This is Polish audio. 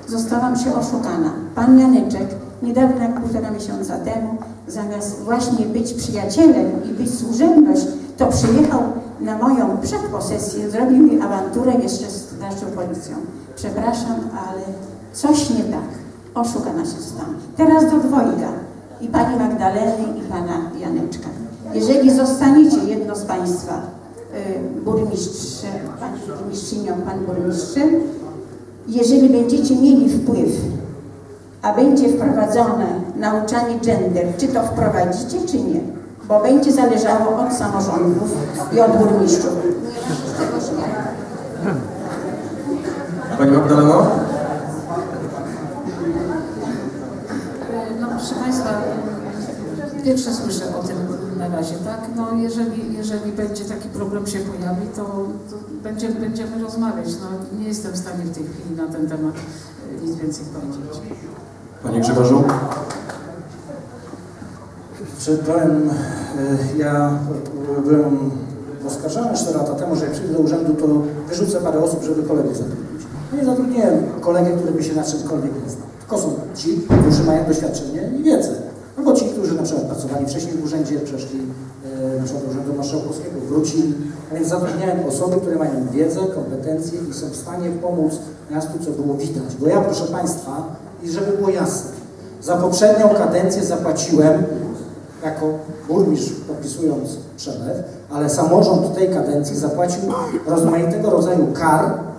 zostałam się oszukana. Pan Janeczek niedawno, jak 1,5 miesiąca temu, zamiast właśnie być przyjacielem i być służebność, to przyjechał na moją przedposesję, zrobił mi awanturę jeszcze z naszą policją. Przepraszam, ale coś nie tak. Oszukana się zostałam. Teraz do dwojga. I pani Magdaleny, i pana Janeczka. Jeżeli zostaniecie jedno z państwa burmistrzem, pani burmistrzynią, pan burmistrzem, jeżeli będziecie mieli wpływ, a będzie wprowadzone nauczanie gender, czy to wprowadzicie, czy nie? Bo będzie zależało od samorządów i od burmistrzów. Pani Magdaleno? No proszę Państwa, pierwsze słyszę o tym na razie, tak? No jeżeli będzie taki problem się pojawi, to będziemy rozmawiać. No, nie jestem w stanie w tej chwili na ten temat nic więcej powiedzieć. Panie Grzegorzu? Ja byłem oskarżany 4 lata temu, że jak przyjdę do urzędu, to wyrzucę parę osób, żeby kolegów zatrudnić. No nie zatrudniłem kolegę, który by się na czymkolwiek nie znał. Tylko są ci, którzy mają doświadczenie i wiedzę. Albo ci, którzy na przykład pracowali wcześniej w urzędzie, przeszli na przykład do Urzędu Marszałkowskiego, wrócili. A więc zatrudniałem osoby, które mają wiedzę, kompetencje i są w stanie pomóc miastu, co było widać. Bo ja, proszę Państwa, i żeby było jasne, za poprzednią kadencję zapłaciłem jako burmistrz, podpisując przelew, ale samorząd tej kadencji zapłacił rozmaitego rodzaju kar